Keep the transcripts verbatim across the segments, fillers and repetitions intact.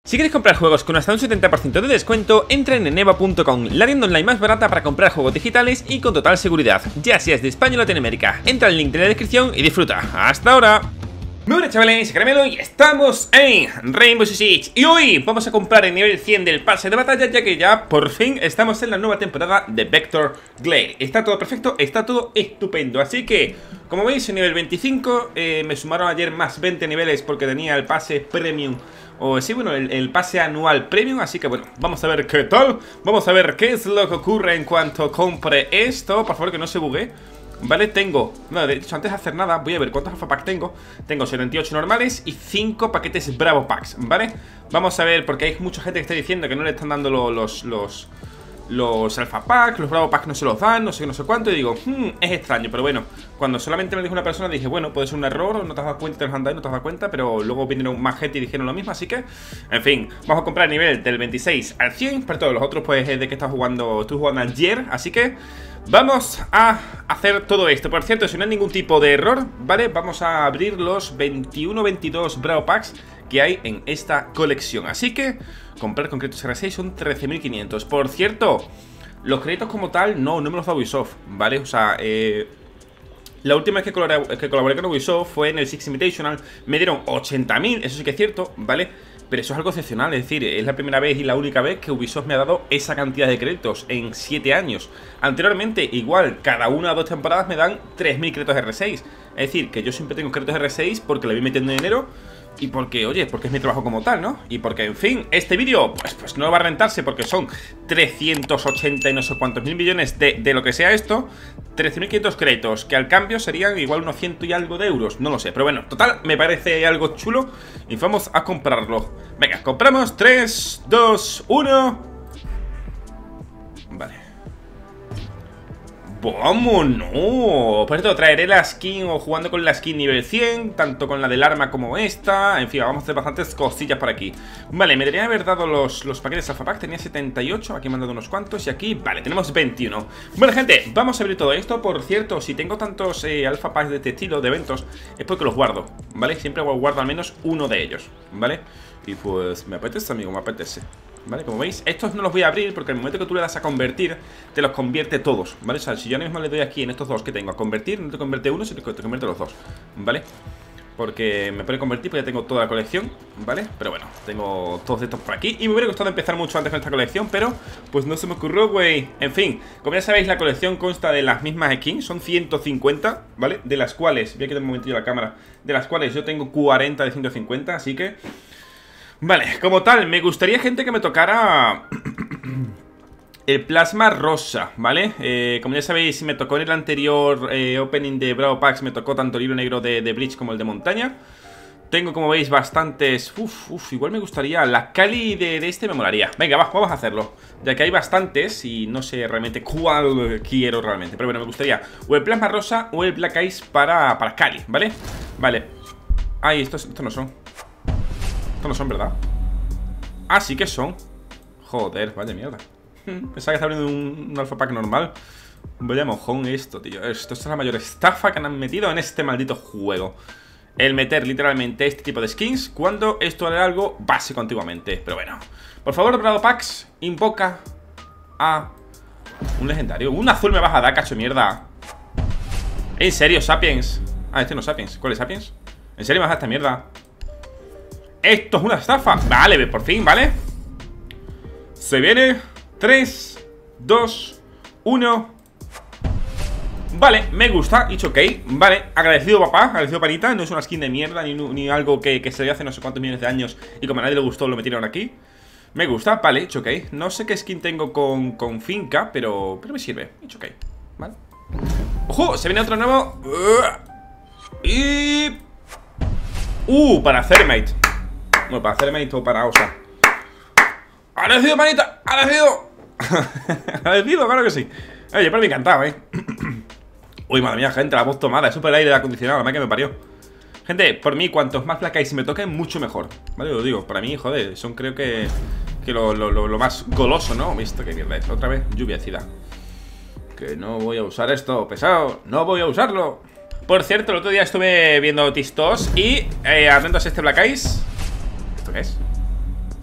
Si quieres comprar juegos con hasta un setenta por ciento de descuento, entra en eneba punto com, la tienda online más barata para comprar juegos digitales y con total seguridad, ya seas de España o Latinoamérica. Entra al link de la descripción y disfruta. ¡Hasta ahora! Muy buenas chavales, soy Caramelo y estamos en Rainbow Six Siege. Y hoy vamos a comprar el nivel cien del pase de batalla, ya que ya por fin estamos en la nueva temporada de Vector Glade. Está todo perfecto, está todo estupendo. Así que, como veis, en nivel veinticinco, eh, me sumaron ayer más veinte niveles porque tenía el pase premium. O sí, bueno, el, el pase anual premium. Así que bueno, vamos a ver qué tal. Vamos a ver qué es lo que ocurre en cuanto compre esto. Por favor, que no se bugue. Vale, tengo, no, de hecho antes de hacer nada voy a ver cuántos alpha packs tengo. Tengo setenta y ocho normales y cinco paquetes bravo packs, ¿vale? Vamos a ver, porque hay mucha gente que está diciendo que no le están dando los Los, los, los alpha packs, los bravo packs no se los dan, no sé qué, no sé cuánto. Y digo, hmm, es extraño, pero bueno, cuando solamente me dijo una persona dije, bueno, puede ser un error, no te has dado cuenta, te los han dado y no te has dado cuenta. Pero luego vinieron más gente y dijeron lo mismo, así que, en fin, vamos a comprar el nivel del veintiséis al cien. Pero todos los otros pues es de que está jugando, estuve jugando ayer, así que vamos a hacer todo esto. Por cierto, si no hay ningún tipo de error, ¿vale? Vamos a abrir los veintiuno veintidós Bravo Packs que hay en esta colección. Así que comprar con créditos R seis son trece mil quinientos. Por cierto, los créditos como tal, no, no me los da Ubisoft, ¿vale? O sea, eh... la última vez que colaboré, que colaboré con Ubisoft fue en el Six Invitational. Me dieron ochenta mil, eso sí que es cierto, ¿vale? Pero eso es algo excepcional, es decir, es la primera vez y la única vez que Ubisoft me ha dado esa cantidad de créditos en siete años. Anteriormente, igual, cada una o dos temporadas me dan tres mil créditos R seis. Es decir, que yo siempre tengo créditos R seis porque le voy metiendo dinero y porque, oye, porque es mi trabajo como tal, ¿no? Y porque, en fin, este vídeo, pues, pues no va a rentarse porque son trescientos ochenta y no sé cuántos mil millones de, de lo que sea esto. trece mil quinientos créditos, que al cambio serían igual unos ciento y algo de euros, no lo sé. Pero bueno, total, me parece algo chulo y vamos a comprarlo. Venga, compramos, tres, dos, uno. Vale. ¡Vámonos! Por esto traeré la skin o jugando con la skin nivel cien, tanto con la del arma como esta. En fin, vamos a hacer bastantes cosillas por aquí. Vale, me debería haber dado los, los paquetes alpha pack. Tenía setenta y ocho, aquí me han dado unos cuantos. Y aquí, vale, tenemos veintiuno. Bueno, gente, vamos a abrir todo esto. Por cierto, si tengo tantos eh, alpha packs de este estilo, de eventos, es porque los guardo, ¿vale? Siempre guardo al menos uno de ellos, ¿vale? Y pues me apetece, amigo, me apetece. ¿Vale? Como veis, estos no los voy a abrir porque en el momento que tú le das a convertir, te los convierte todos, ¿vale? O sea, si yo ahora mismo le doy aquí en estos dos que tengo a convertir, no te convierte uno, sino que te convierte los dos, ¿vale? Porque me puede convertir, pues ya tengo toda la colección, ¿vale? Pero bueno, tengo todos estos por aquí. Y me hubiera gustado empezar mucho antes con esta colección, pero pues no se me ocurrió, güey. En fin, como ya sabéis, la colección consta de las mismas skins. Son ciento cincuenta, ¿vale? De las cuales, voy a quitar un momentillo la cámara, de las cuales yo tengo cuarenta de ciento cincuenta, así que vale, como tal, me gustaría, gente, que me tocara el plasma rosa, ¿vale? Eh, como ya sabéis, me tocó en el anterior eh, opening de Bravo Packs, me tocó tanto el libro negro de, de Bleach como el de montaña. Tengo, como veis, bastantes. Uf, uf, igual me gustaría. La Cali de, de este me molaría. Venga, va, vamos a hacerlo, ya que hay bastantes y no sé realmente cuál quiero realmente. Pero bueno, me gustaría o el plasma rosa o el Black Ice para, para Cali, ¿vale? Vale. Ay, estos, estos no son. Estos no son, ¿verdad? Ah, sí que son. Joder, vaya mierda. Pensaba que estaba abriendo un, un alpha pack normal. Vaya mojón esto, tío. Esto, esto es la mayor estafa que han metido en este maldito juego. El meter literalmente este tipo de skins cuando esto era algo básico antiguamente. Pero bueno. Por favor, Bravo Packs, invoca a un legendario. Un azul me vas a dar, cacho mierda. ¿En serio, Sapiens? Ah, este no es Sapiens. ¿Cuál es Sapiens? ¿En serio me vas a dar esta mierda? Esto es una estafa. Vale, por fin, ¿vale? Se viene. tres, dos, uno. Vale, me gusta, it's ok. Vale, agradecido papá, agradecido panita. No es una skin de mierda, ni, ni algo que, que se le hace no sé cuántos millones de años y como a nadie le gustó lo metieron aquí. Me gusta, vale, it's ok. No sé qué skin tengo con, con finca, pero, pero me sirve, it's ok. Vale. ¡Ojo! Se viene otro nuevo. Y... Uh, para Thermite. Bueno, para hacer mérito para Osa. ¡Agradecido, manita! ¡Agradecido! ¡Agradecido, claro que sí! Oye, pero me encantaba, ¿eh? Uy, madre mía, gente, la voz tomada. Es súper aire acondicionado, la madre que me parió. Gente, por mí, cuantos más Black Ice me toquen, mucho mejor. ¿Vale? Lo digo, para mí, joder, son creo que Que lo, lo, lo, lo más goloso, ¿no? Esto que mierda es, otra vez, lluvia ácida. Que no voy a usar esto, pesado. No voy a usarlo. Por cierto, el otro día estuve viendo Tistos y eh, atentos a este Black Ice. ¿Esto qué es?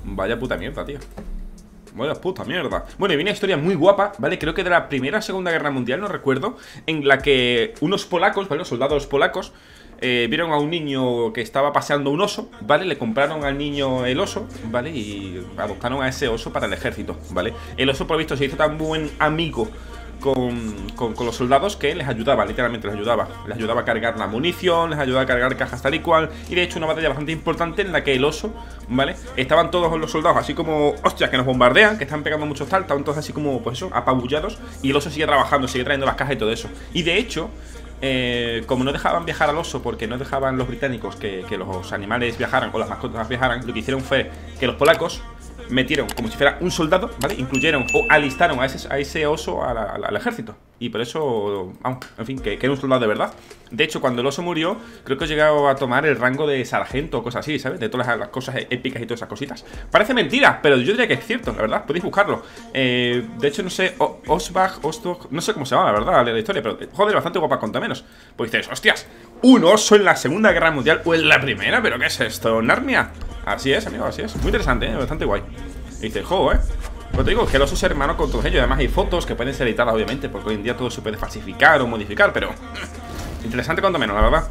Vaya puta mierda, tío. Vaya puta mierda. Bueno, y viene una historia muy guapa, ¿vale? Creo que de la Primera o Segunda Guerra Mundial, no recuerdo, en la que unos polacos, ¿vale? Los soldados polacos eh, vieron a un niño que estaba paseando un oso, ¿vale? Le compraron al niño el oso, ¿vale? Y adoptaron a ese oso para el ejército, ¿vale? El oso, por lo visto, se hizo tan buen amigo Con, con, con los soldados que les ayudaba, literalmente les ayudaba Les ayudaba a cargar la munición, les ayudaba a cargar cajas tal y cual. Y de hecho una batalla bastante importante en la que el oso, ¿vale? Estaban todos los soldados así como, hostias, que nos bombardean, que están pegando muchos tal. Estaban todos así como, pues eso, apabullados. Y el oso sigue trabajando, sigue trayendo las cajas y todo eso. Y de hecho, eh, como no dejaban viajar al oso, porque no dejaban los británicos que, que los animales viajaran o las mascotas viajaran, lo que hicieron fue que los polacos metieron como si fuera un soldado, ¿vale? Incluyeron o alistaron a ese, a ese oso a la, a la, al ejército. Y por eso, vamos, en fin, que, que era un soldado de verdad. De hecho, cuando el oso murió, creo que llegado a tomar el rango de sargento o cosas así, ¿sabes? De todas las, las cosas épicas y todas esas cositas. Parece mentira, pero yo diría que es cierto, la verdad. Podéis buscarlo. Eh, de hecho, no sé, o, Osbach, Ostok, no sé cómo se llama, la verdad, la historia. Pero, joder, bastante guapa, conta menos. Pues dices, hostias, un oso en la Segunda Guerra Mundial o en la Primera, ¿pero qué es esto? ¿Narnia? Así es, amigo, así es. Muy interesante, ¿eh? Bastante guay. Y dices, jo, eh. Pero te digo que el oso es hermano con todos ellos. Además hay fotos que pueden ser editadas, obviamente, porque hoy en día todo se puede falsificar o modificar, pero interesante cuanto menos, la verdad.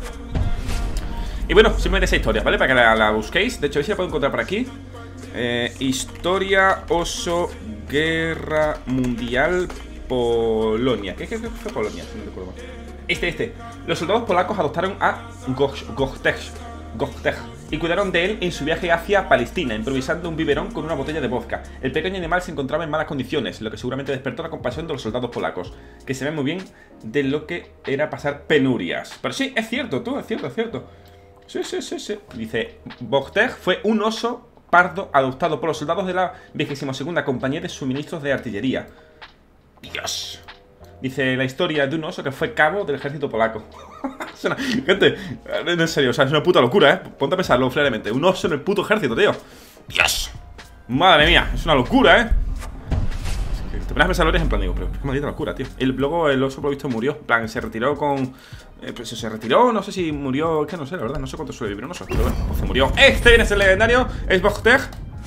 Y bueno, simplemente esa historia, ¿vale? Para que la, la busquéis. De hecho, a ver si la puedo encontrar por aquí. eh, Historia Oso Guerra Mundial Polonia. ¿Qué, qué, qué fue Polonia? No recuerdo. Este, este. Los soldados polacos adoptaron a Gochtech Gochtech y cuidaron de él en su viaje hacia Palestina, improvisando un biberón con una botella de vodka. El pequeño animal se encontraba en malas condiciones, lo que seguramente despertó la compasión de los soldados polacos, que se ven muy bien de lo que era pasar penurias. Pero sí, es cierto, tú, es cierto, es cierto. Sí, sí, sí, sí. Dice, Gochtech fue un oso pardo adoptado por los soldados de la vigésima segunda Compañía de Suministros de Artillería. Dios. Dice la historia de un oso que fue cabo del ejército polaco. Una, gente, en serio, o sea, es una puta locura, ¿eh? Ponte a pensarlo claramente. Un oso en el puto ejército, tío. Dios. Madre mía, es una locura, ¿eh? Es que te pones a pensarlo y eres en plan, digo, pero qué maldita locura, tío. Y luego el oso, por lo visto, murió. En plan, se retiró con... Eh, pues se retiró, no sé si murió... Es que no sé, la verdad, no sé cuánto suele vivir un oso. Pero bueno, pues se murió. Este viene a ser legendario. Es Gochtech.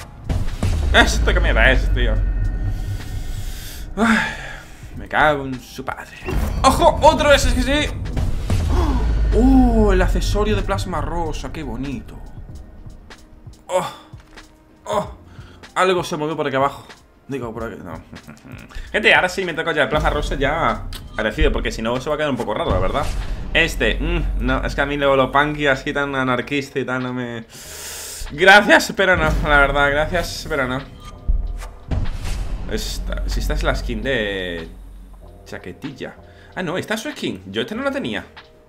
Este que mierda es, tío. Ay, me cago en su padre. ¡Ojo! ¡Otro ese que sí! ¡Oh! El accesorio de plasma rosa, qué bonito. ¡Oh! ¡Oh! Algo se movió por aquí abajo. Digo, por aquí, no. Gente, ahora sí me toca ya el plasma rosa ya agradecido, porque si no se va a quedar un poco raro, la verdad. Este, mmm, no, es que a mí luego lo punky así tan anarquista y tan no me... Gracias, pero no, la verdad, gracias, pero no. Esta, si esta es la skin de... chaquetilla. Ah, no, esta es su skin. Yo esta no la tenía.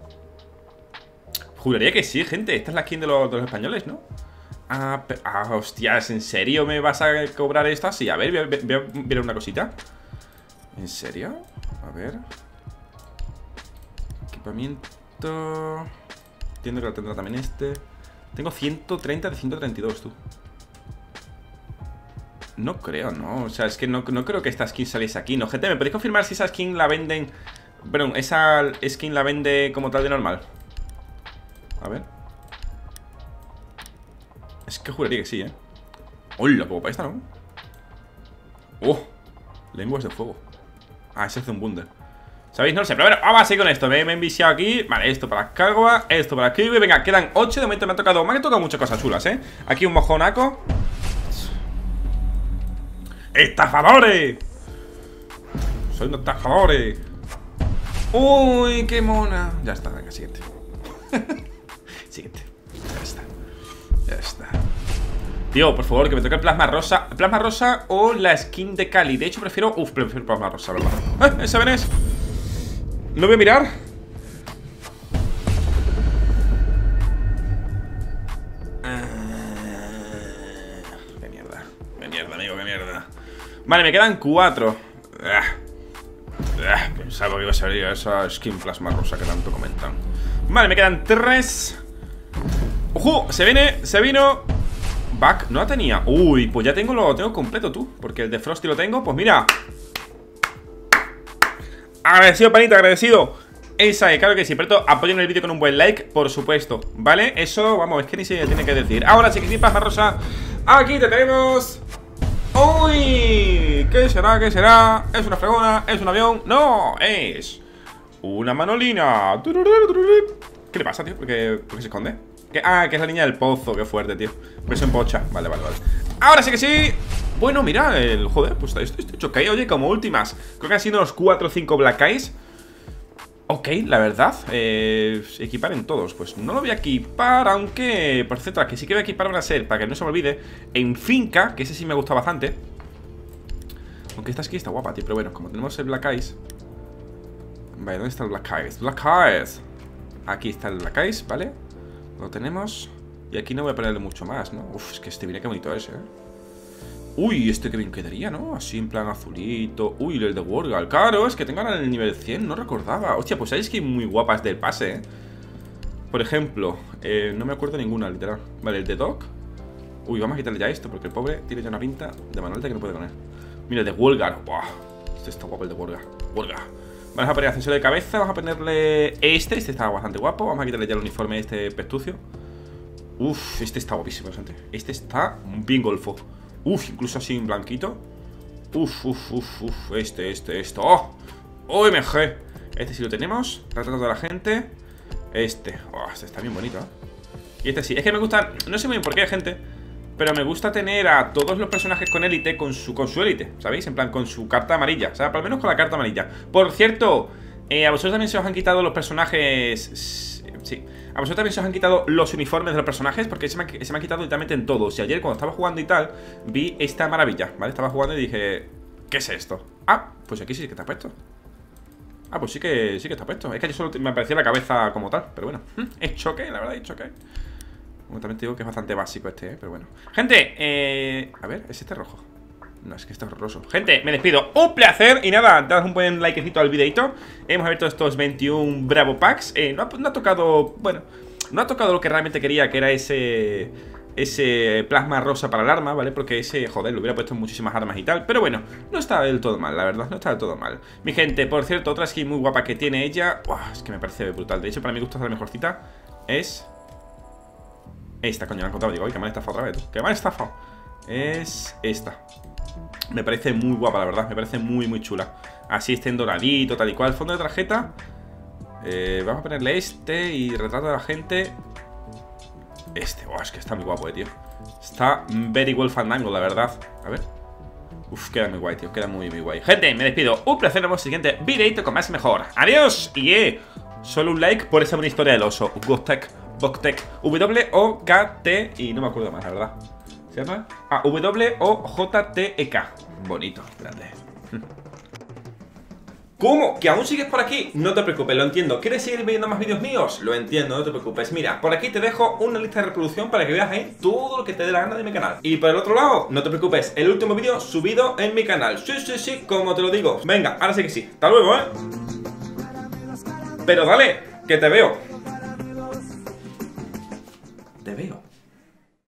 Juraría que sí, gente. Esta es la skin de los, de los españoles, ¿no? Ah, pero, ah, hostias, ¿en serio me vas a cobrar esta? Sí, a ver, voy a, voy a ver una cosita. ¿En serio? A ver. Equipamiento. Entiendo que lo tendrá también este. Tengo ciento treinta de ciento treinta y dos, tú. No creo, no. O sea, es que no, no creo que esta skin saliese aquí. No, gente, ¿me podéis confirmar si esa skin la venden? Perdón, esa skin la vende como tal de normal. A ver. Es que juraría que sí, ¿eh? ¡Hola! Como para esta, ¿no? ¡Oh! Lenguas de fuego. Ah, ese hace un bundle. ¿Sabéis? No lo sé, pero bueno, vamos a seguir con esto. Me, me he enviciado aquí. Vale, esto para Kagua, esto para aquí. Venga, quedan ocho. De momento me ha tocado. Me han tocado muchas cosas chulas, ¿eh? Aquí un mojonaco. ¡Estafadores! Soy un estafadores. ¡Uy, qué mona! Ya está, venga, siguiente. Siguiente. Ya está. Ya está. Tío, por favor, que me toque el plasma rosa. Plasma rosa o la skin de Cali. De hecho, prefiero... Uf, prefiero plasma rosa, ¿verdad? ¡Eh! ¿Esa ven es? No voy a mirar. Qué mierda. Qué mierda, amigo, qué mierda. Vale, me quedan cuatro. Pensaba que iba a salir esa skin plasma rosa que tanto comentan. Vale, me quedan tres. ¡Ojo! Se viene, se vino. Back, no la tenía. Uy, pues ya tengo lo tengo completo, tú. Porque el de Frosty lo tengo, pues mira. Agradecido, panita, agradecido. Esa, claro que sí, pero apoyen el vídeo con un buen like, por supuesto, ¿vale? Eso, vamos, es que ni se tiene que decir. Ahora sí que sí, plasma rosa. Aquí te tenemos. ¡Uy! ¿Qué será? ¿Qué será? ¿Es una fregona? ¿Es un avión? ¡No! Es una manolina. ¿Qué le pasa, tío? ¿Por qué, por qué se esconde? ¿Qué? Ah, que es la niña del pozo. Qué fuerte, tío. Pues se empocha. Vale, vale, vale. Ahora sí que sí. Bueno, mira, el joder, pues esto estoy hecho. Oye, como últimas. Creo que han sido unos cuatro o cinco Black Eyes. Ok, la verdad, eh, equipar en todos. Pues no lo voy a equipar, aunque, por cierto, que sí que voy a equipar van a ser, para que no se me olvide, en Finca, que ese sí me gusta bastante. Aunque esta aquí está guapa, tío. Pero bueno, como tenemos el Black Eyes. Vale, ¿dónde está el Black Eyes? Black Eyes. Aquí está el Black Eyes, ¿vale? Lo tenemos. Y aquí no voy a ponerle mucho más, ¿no? Uf, es que este viene que bonito ese, ¿eh? Uy, este que bien quedaría, ¿no? Así en plan azulito. Uy, el de Worgal. Claro, es que tengo ahora el nivel cien, no recordaba. Hostia, pues hay skins muy guapas del pase, ¿eh? Por ejemplo, eh, no me acuerdo ninguna, literal. Vale, el de Doc. Uy, vamos a quitarle ya esto, porque el pobre tiene ya una pinta de manolita que no puede con él. Mira, el de Worgal. Buah, este está guapo, el de Worgal. Worgal. Vamos a poner ascensor de cabeza, vamos a ponerle este. Este está bastante guapo. Vamos a quitarle ya el uniforme este pestucio. Uf, este está guapísimo, gente. Este está bien golfo. Uf, incluso así en blanquito. Uf, uf, uf, uf. Este, este, esto. ¡Oh! ¡O M G! Este sí lo tenemos. Retrato de la gente. Este. Oh, este está bien bonito, ¿eh? Y este sí. Es que me gusta. No sé muy bien por qué, gente. Pero me gusta tener a todos los personajes con élite con su, con su élite. ¿Sabéis? En plan, con su carta amarilla. O sea, por lo menos con la carta amarilla. Por cierto, eh, a vosotros también se os han quitado los personajes. Sí. A vosotros también se os han quitado los uniformes de los personajes, porque se me, han, se me han quitado literalmente en todos. Y ayer cuando estaba jugando y tal, vi esta maravilla, ¿vale? Estaba jugando y dije, ¿qué es esto? Ah, pues aquí sí que está puesto. Ah, pues sí que sí que está puesto. Es que yo solo me aparecía la cabeza como tal. Pero bueno, es choque, la verdad, es choque. Bueno, también te digo que es bastante básico este, ¿eh? Pero bueno. Gente, eh... a ver, ¿es este rojo? No, es que está horroroso. Gente, me despido. Un placer. Y nada, dad un buen likecito al videito. Hemos abierto estos veintiún Bravo Packs. eh, no, ha, no ha tocado, bueno, no ha tocado lo que realmente quería, que era ese Ese plasma rosa para el arma, ¿vale? Porque ese, joder, lo hubiera puesto en muchísimas armas y tal. Pero bueno, no está del todo mal, la verdad. No está del todo mal. Mi gente, por cierto, otra skin muy guapa que tiene ella. Uah, es que me parece brutal. De hecho, para mí gusta la mejorcita. Es esta, coño, la he encontrado. Digo, ay, que me han estafado otra vez. Que me han estafado. Es esta. Me parece muy guapa, la verdad. Me parece muy, muy chula. Así este en doradito, tal y cual. Fondo de tarjeta. eh, Vamos a ponerle este. Y retrato de la gente. Este, oh, es que está muy guapo, eh, tío. Está very well fandango, la verdad. A ver. Uf, queda muy guay, tío. Queda muy, muy guay. Gente, me despido. Un placer. Nos vemos en el siguiente videito con más y mejor. Adiós. Y eh, solo un like por esa buena historia del oso. Gostek, Boktek, W O K T. Y no me acuerdo más, la verdad. ¿Se llama? Ah, W O J T E K. Bonito, grande. ¿Cómo? ¿Que aún sigues por aquí? No te preocupes, lo entiendo. ¿Quieres seguir viendo más vídeos míos? Lo entiendo, no te preocupes. Mira, por aquí te dejo una lista de reproducción para que veas ahí todo lo que te dé la gana de mi canal. Y por el otro lado, no te preocupes, el último vídeo subido en mi canal. Sí, sí, sí, como te lo digo. Venga, ahora sí que sí. Hasta luego, ¿eh? Pero dale, que te veo.